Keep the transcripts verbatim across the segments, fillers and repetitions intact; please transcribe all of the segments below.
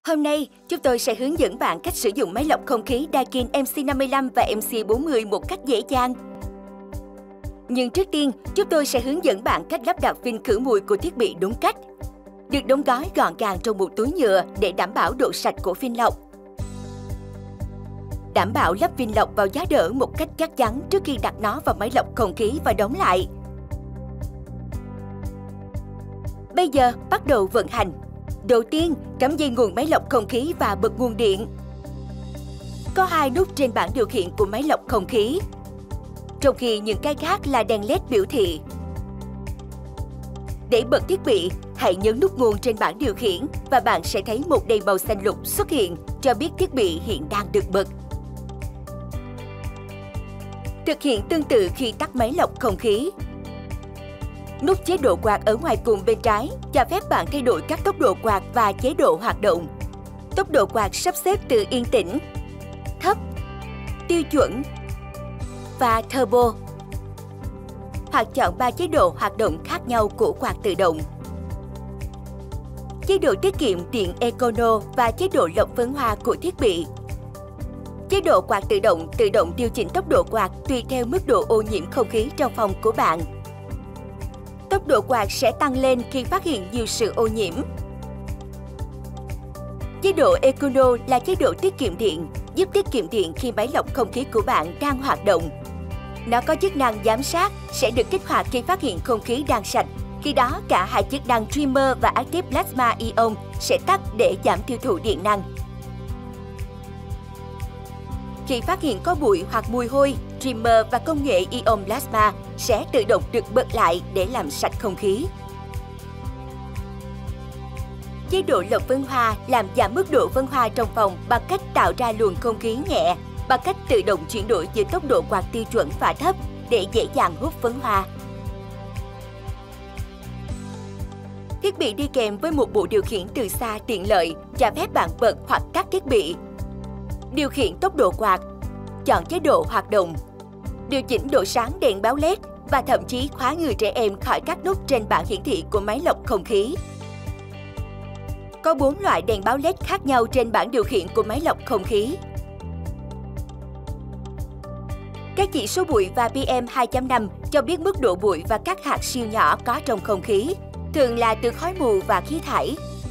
Hôm nay, chúng tôi sẽ hướng dẫn bạn cách sử dụng máy lọc không khí Daikin em xê năm mươi lăm và em xê bốn mươi một cách dễ dàng. Nhưng trước tiên, chúng tôi sẽ hướng dẫn bạn cách lắp đặt phin khử mùi của thiết bị đúng cách. Được đóng gói gọn gàng trong một túi nhựa để đảm bảo độ sạch của phin lọc. Đảm bảo lắp phin lọc vào giá đỡ một cách chắc chắn trước khi đặt nó vào máy lọc không khí và đóng lại. Bây giờ, bắt đầu vận hành. Đầu tiên, cắm dây nguồn máy lọc không khí và bật nguồn điện. Có hai nút trên bảng điều khiển của máy lọc không khí, trong khi những cái khác là đèn led biểu thị. Để bật thiết bị, hãy nhấn nút nguồn trên bảng điều khiển và bạn sẽ thấy một đèn màu xanh lục xuất hiện cho biết thiết bị hiện đang được bật. Thực hiện tương tự khi tắt máy lọc không khí. Nút chế độ quạt ở ngoài cùng bên trái cho phép bạn thay đổi các tốc độ quạt và chế độ hoạt động. Tốc độ quạt sắp xếp từ yên tĩnh, thấp, tiêu chuẩn và turbo. Hoặc chọn ba chế độ hoạt động khác nhau của quạt tự động. Chế độ tiết kiệm điện Econo và chế độ lọc phấn hoa của thiết bị. Chế độ quạt tự động tự động điều chỉnh tốc độ quạt tùy theo mức độ ô nhiễm không khí trong phòng của bạn. Tốc độ quạt sẽ tăng lên khi phát hiện nhiều sự ô nhiễm. Chế độ Econo là chế độ tiết kiệm điện, giúp tiết kiệm điện khi máy lọc không khí của bạn đang hoạt động. Nó có chức năng giám sát, sẽ được kích hoạt khi phát hiện không khí đang sạch. Khi đó, cả hai chức năng Trimmer và Active Plasma Ion sẽ tắt để giảm tiêu thụ điện năng. Khi phát hiện có bụi hoặc mùi hôi, Trimmer và công nghệ Ion Plasma sẽ tự động được bật lại để làm sạch không khí. Chế độ lọc phấn hoa làm giảm mức độ phấn hoa trong phòng bằng cách tạo ra luồng không khí nhẹ, bằng cách tự động chuyển đổi giữa tốc độ quạt tiêu chuẩn và thấp để dễ dàng hút phấn hoa. Thiết bị đi kèm với một bộ điều khiển từ xa tiện lợi, cho phép bạn bật hoặc tắt thiết bị. Điều khiển tốc độ quạt, chọn chế độ hoạt động, điều chỉnh độ sáng đèn báo led và thậm chí khóa người trẻ em khỏi các nút trên bảng hiển thị của máy lọc không khí. Có bốn loại đèn báo led khác nhau trên bảng điều khiển của máy lọc không khí. Các chỉ số bụi và pê em hai chấm năm cho biết mức độ bụi và các hạt siêu nhỏ có trong không khí, thường là từ khói mù và khí thải.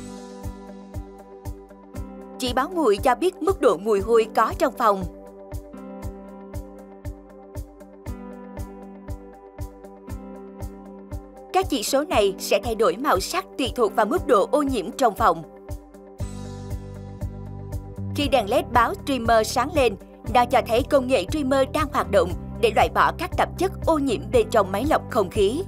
Chỉ báo mùi cho biết mức độ mùi hôi có trong phòng. Các chỉ số này sẽ thay đổi màu sắc tùy thuộc vào mức độ ô nhiễm trong phòng. Khi đèn led báo Trimmer sáng lên, nó cho thấy công nghệ Trimmer đang hoạt động để loại bỏ các tạp chất ô nhiễm bên trong máy lọc không khí.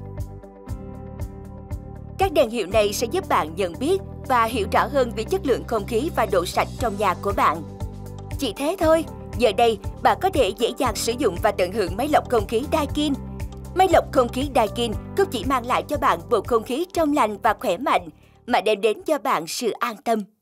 Các đèn hiệu này sẽ giúp bạn nhận biết và hiểu rõ hơn về chất lượng không khí và độ sạch trong nhà của bạn. Chỉ thế thôi, giờ đây bạn có thể dễ dàng sử dụng và tận hưởng máy lọc không khí Daikin. Máy lọc không khí Daikin không chỉ mang lại cho bạn bầu không khí trong lành và khỏe mạnh, mà đem đến cho bạn sự an tâm.